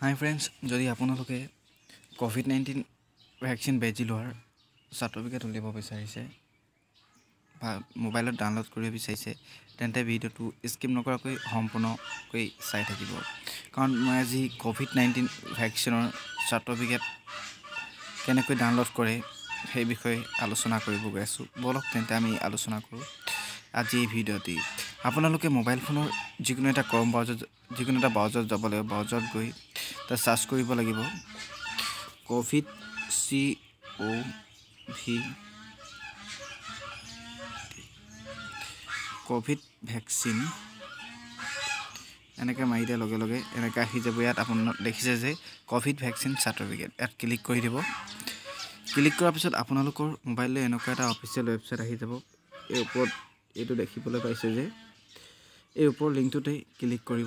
হাই friends, যদি আপোনালোকে COVID-19 vaccine বেজি লোৱাৰ চাৰ্টিফিকেট উলিয়াব বিচাৰিছে বা মোবাইলত ডাউনলোড কৰিব বিচাৰিছে তেন্তে ভিডিঅ'টো স্কিপ নকৰাকৈ সম্পূৰ্ণকৈ চাই থাকিব। কাৰণ মই আজি কোভিড-19 ভেকচিনৰ চাৰ্টিফিকেট কেনেকৈ ডাউনলোড কৰে সেই বিষয়ে আলোচনা কৰিব গৈ আছোঁ। বলক তেন্তে আমি আলোচনা কৰোঁ আজি এই ভিডিঅ'টি। আপোনালোকে মোবাইল ফোনৰ যিকোনো এটা ব্ৰাউজাৰত যাব লাগিব। ব্ৰাউজাৰত গৈ তাত সাৰ্চ কৰিব লাগিব কোভিড ভেকচিন এনেকৈ মাৰি দিয়াৰ লগে লগে এনেকৈ আহি যাব। ইয়াত আপোনালোকে দেখিছে যে কোভিড ভেকচিন চাৰ্টিফিকেট, ইয়াত ক্লিক কৰি দিব। ক্লিক কৰাৰ পিছত আপোনালোকৰ মোবাইললৈ এনেকুৱা এটা অফিচিয়েল ৱেবছাইট আহি যাব। এই ওপৰত এইটো দেখিবলৈ পাইছে যে এই ওপৰৰ লিংকটোতে ক্লিক কৰিব।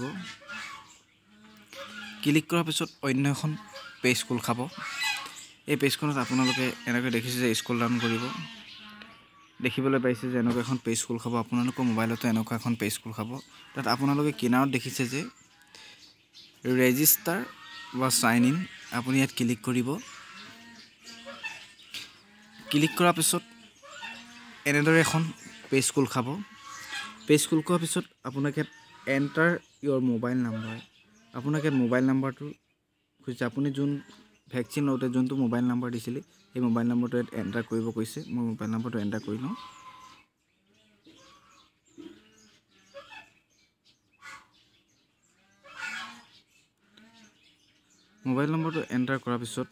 ক্লিক কৰাৰ পিছত অন্য এখন পেজ খোল খাব। এই পেজখনত আপোনালোকে এনেকৈ দেখিছে যে স্ক্ৰল ডাউন কৰিব, দেখিবলৈ পাইছে যে এনেকুৱা এখন পেজ খোল খাব। আপোনালোকৰ মোবাইলতো এনেকুৱা এখন পেজ খোল খাব। তাত আপোনালোকে কিনাৰত দেখিছে যে ৰেজিষ্টাৰ বা চাইন ইন, আপুনি ইয়াত ক্লিক কৰিব। ক্লিক কৰাৰ পিছত এনেদৰে এখন পেজ খোল খাব। পেজ খোল খোৱাৰ পিছত আপোনাক ইয়াত এণ্টাৰ ইয়ৰ মোবাইল নাম্বাৰ, আপোনাক ইয়াত মোবাইল নাম্বাৰটো খুজিছে। আপুনি যোন ভেকচিন লওঁতে যোনটো মোবাইল নাম্বাৰ দিছিলে সেই মোবাইল নাম্বাৰটো ইয়াত এণ্টাৰ কৰিব কৈছে। মই মোবাইল নাম্বাৰটো এণ্টাৰ কৰি লওঁ। মোবাইল নম্বৰটো এণ্টাৰ কৰাৰ পিছত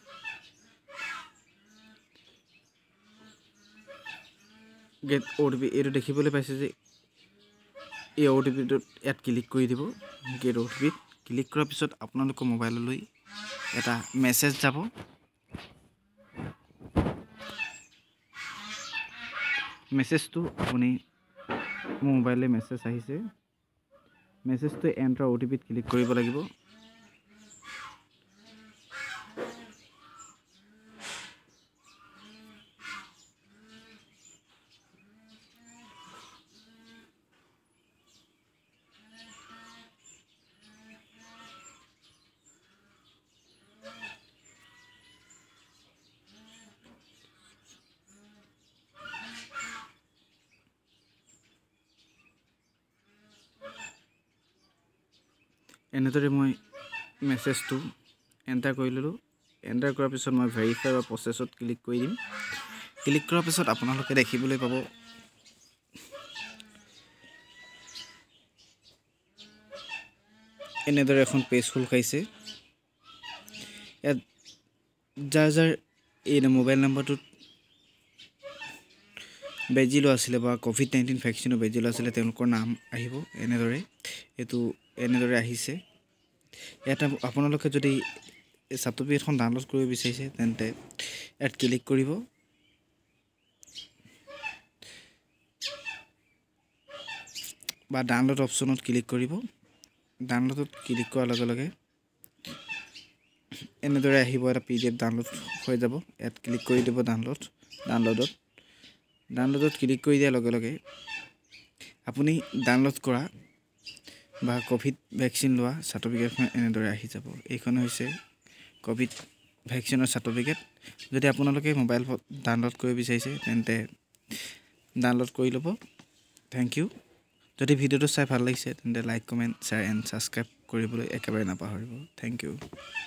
গেট OTP এইটো দেখিবলৈ পাইছে যে এই OTPটোত ইয়াত ক্লিক কৰি দিব। গেট OTP ক্লিক কৰাৰ পিছত আপোনালোকৰ মোবাইললৈ এটা মেছেজ যাব। মেছেজটো আপুনি মোৰ মোবাইললৈ মেছেজ আহিছে। মেছেজটো এণ্টাৰ OTPত ক্লিক কৰিব লাগিব। এনেদৰে মই মেছেজটো এণ্টাৰ কৰি ল'লোঁ। এণ্টাৰ কৰাৰ পিছত মই ভেৰিফাই বা প্ৰচেছত ক্লিক কৰি দিম। ক্লিক কৰাৰ পিছত আপোনালোকে দেখিবলৈ পাব এনেদৰে এখন পেজ খোল খাইছে। ইয়াত যাৰ এই মোবাইল নাম্বাৰটোত বেজি লোৱা আছিলে বা কোভিড-19 ভেকচিনৰ বেজি লোৱা আছিলে তেওঁলোকৰ নাম আহিব। এইটো এনেদৰে আহিছে। ইয়াত আপোনালোকে যদি এই চাৰ্টিফিকেটখন ডাউনলোড কৰিব বিচাৰিছে তেন্তে ইয়াত ক্লিক কৰিব। বা ডাউনলোড অপশ্যনত ক্লিক কৰিব। ডাউনলোডত ক্লিক কৰাৰ লগে লগে এনেদৰে আহিব, এটা PDF ডাউনলোড হৈ যাব। ইয়াত ক্লিক কৰি দিব ডাউনলোডত ক্লিক কৰি দিয়াৰ লগে লগে আপুনি ডাউনলোড কৰা বা কোভিড ভেকচিন লোৱা চাৰ্টিফিকেটখন এনেদৰে আহি যাব। এইখন হৈছে কোভিড ভেকচিনৰ চাৰ্টিফিকেট। যদি আপোনালোকে মোবাইল ডাউনলোড কৰিব বিচাৰিছে তেন্তে ডাউনলোড কৰি ল'ব। Thank you. যদি ভিডিঅ'টো চাই ভাল লাগিছে তেন্তে like, comment, share and subscribe কৰিবলৈ একেবাৰে নাপাহৰিব। Thank U.